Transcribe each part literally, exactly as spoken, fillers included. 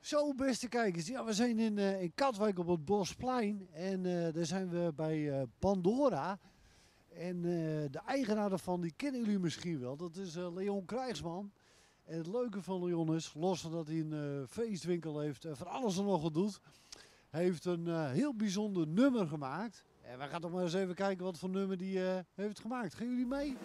Zo, beste kijkers. Ja, we zijn in, uh, in Katwijk op het Bosplein. En uh, daar zijn we bij uh, Pandora. En uh, de eigenaar daarvan, die kennen jullie misschien wel. Dat is uh, Leon Krijgsman. En het leuke van Leon is, los van dat hij een uh, feestwinkel heeft en van alles en nog wat doet, hij heeft een uh, heel bijzonder nummer gemaakt. En we gaan toch maar eens even kijken wat voor nummer die uh, heeft gemaakt. Gaan jullie mee?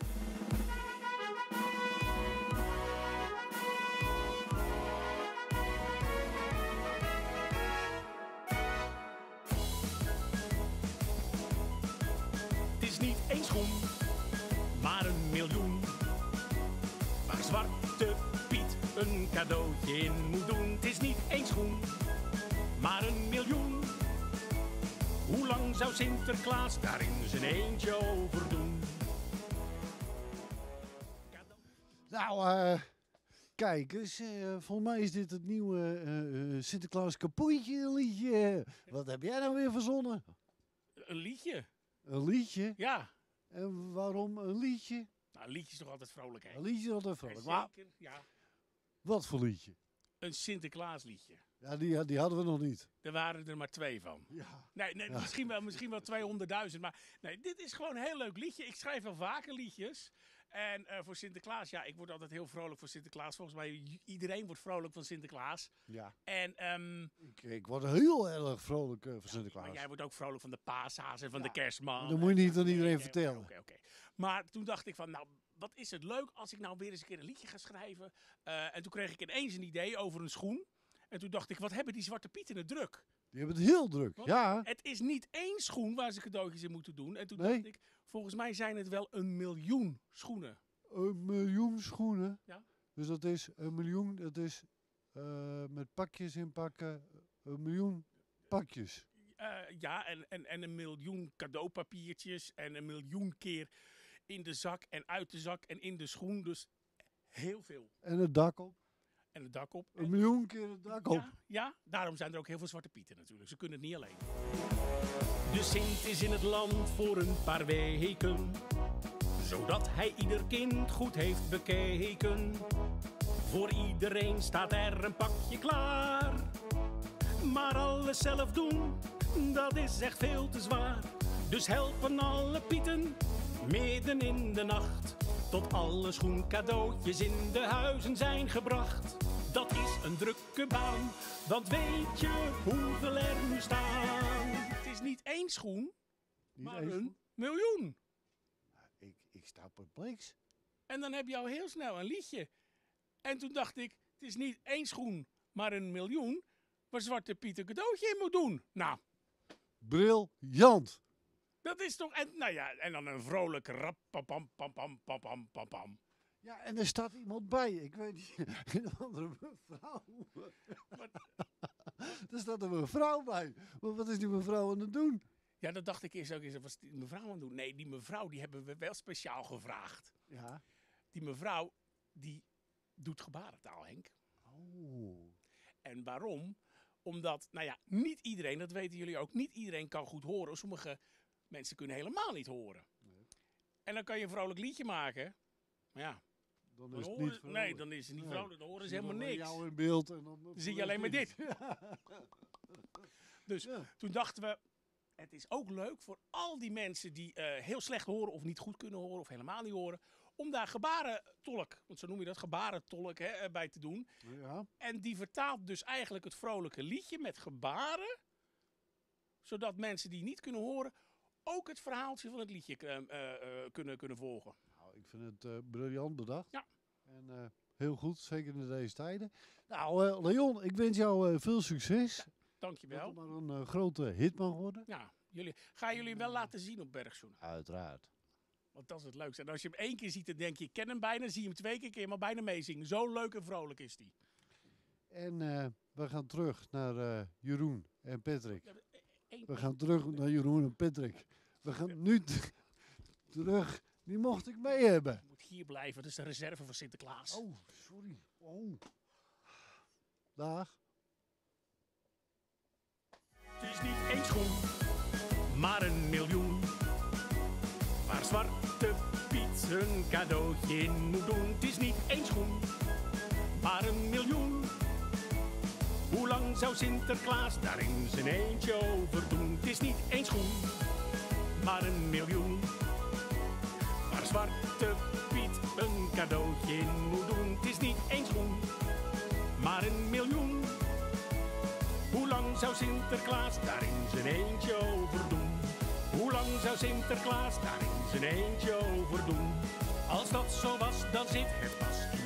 Het is niet één schoen, maar een miljoen. Waar Zwarte Piet een cadeautje in moet doen. Het is niet één schoen, maar een miljoen. Hoe lang zou Sinterklaas daar in zijn eentje over doen? Nou, uh, kijk eens. Uh, volgens mij is dit het nieuwe uh, uh, Sinterklaas Kapoentje liedje. Wat heb jij nou weer verzonnen? Een liedje? Een liedje? Ja. En waarom een liedje? Nou, een liedje is toch altijd vrolijk, hè? Een liedje is altijd vrolijk. Ja, Maar, zeker, ja. wat voor liedje? Een Sinterklaasliedje. Ja, die, die hadden we nog niet. Er waren er maar twee van. Ja. Nee, nee Ja. misschien wel, misschien wel tweehonderdduizend. Maar nee, dit is gewoon een heel leuk liedje. Ik schrijf wel vaker liedjes. En uh, voor Sinterklaas, ja, ik word altijd heel vrolijk voor Sinterklaas. Volgens mij, i- iedereen wordt vrolijk van Sinterklaas. Ja. En, um, Ik, ik word heel erg vrolijk uh, voor Sinterklaas. maar jij wordt ook vrolijk van de paashaas en van Ja. de kerstman. Dat moet je niet aan Oké, iedereen oké, vertellen. Oké, oké. Maar toen dacht ik van, nou, wat is het leuk als ik nou weer eens een keer een liedje ga schrijven. Uh, en toen kreeg ik ineens een idee over een schoen. En toen dacht ik, wat hebben die Zwarte Pieten het druk? Die hebben het heel druk. Want Ja. Het is niet één schoen waar ze cadeautjes in moeten doen. En toen Nee. dacht ik, volgens mij zijn het wel een miljoen schoenen. Een miljoen schoenen. Ja. Dus dat is een miljoen. Dat is uh, met pakjes inpakken. Een miljoen pakjes. Uh, ja, en, en, en een miljoen cadeaupapiertjes. En een miljoen keer in de zak en uit de zak en in de schoen. Dus heel veel. En het dak op. En het dak op. Een En- miljoen keer het dak op. Ja, ja, daarom zijn er ook heel veel Zwarte Pieten natuurlijk. Ze kunnen het niet alleen. De Sint is in het land voor een paar weken, zodat hij ieder kind goed heeft bekeken. Voor iedereen staat er een pakje klaar. Maar alles zelf doen, dat is echt veel te zwaar. Dus helpen alle Pieten midden in de nacht, tot alle schoencadeautjes in de huizen zijn gebracht. Dat is een drukke baan, want weet je hoeveel er nu staan? Het is niet één schoen, Niet maar eens- een miljoen. Ik, ik sta perplex. En dan heb je al heel snel een liedje. En toen dacht ik, het is niet één schoen, maar een miljoen, waar Zwarte Piet een cadeautje in moet doen. Nou, Briljant. dat is toch... En, nou ja, en dan een vrolijk rap, pam, pam, pam, pam, pam, pam, pam, pam. Ja, en er staat iemand bij. Ik weet niet, een andere mevrouw. Er staat een mevrouw bij. Maar wat is die mevrouw aan het doen? Ja, dat dacht ik eerst ook eens, wat is die mevrouw aan het doen? Nee, die mevrouw, die hebben we wel speciaal gevraagd. Ja. Die mevrouw, die doet gebarentaal, Henk. Oh. En waarom? Omdat, nou ja, niet iedereen, dat weten jullie ook, niet iedereen kan goed horen. Sommige mensen kunnen helemaal niet horen. Nee. En dan kan je een vrolijk liedje maken. Maar ja, Dan dan is het horen- niet nee, dan is het niet Nee. vrolijk, dan horen ze Zie je helemaal alleen niks. jou in beeld en dan, Dan zie je alleen maar dit. Ja. Dus Ja. toen dachten we, het is ook leuk voor al die mensen die eh, heel slecht horen of niet goed kunnen horen of helemaal niet horen, om daar gebarentolk, want zo noem je dat, gebarentolk hè, eh, bij te doen. Ja. En die vertaalt dus eigenlijk het vrolijke liedje met gebaren, zodat mensen die niet kunnen horen ook het verhaaltje van het liedje eh, eh, eh, kunnen, kunnen volgen. Nou, ik vind het eh, briljant bedacht. Ja. En eh, heel goed, zeker in deze tijden. Nou, eh, Leon, ik wens jou eh, veel succes. Dat Dankjewel. het maar een eh, grote hit mag worden. Ja, jullie, ga jullie hem wel laten zien op Bergzoen. Uiteraard. Want dat is het leukste. En als je hem één keer ziet, dan denk je, ik ken hem bijna. Zie je hem twee keer, kun je hem al bijna meezingen. Zo leuk en vrolijk is die. En eh, we gaan terug naar eh, Jeroen en Patrick. Eén- We gaan terug naar Jeroen en Patrick. We gaan nu t- terug. Die mocht ik mee hebben. Je moet hier blijven, dat is de reserve voor Sinterklaas. Oh, sorry. Oh. Dag. Het is niet één schoen, maar een miljoen. Waar Zwarte Piet een cadeautje in moet doen. Het is niet één schoen, maar een miljoen. Hoe lang zou Sinterklaas daar in zijn eentje over doen? Het is niet één schoen, maar een miljoen. Waar Zwarte Piet een cadeautje in moet doen. Het is niet één schoen, maar een miljoen. Hoe lang zou Sinterklaas daar in zijn eentje over doen? Hoe lang zou Sinterklaas daar in zijn eentje over doen? Als dat zo was, dan zit het pas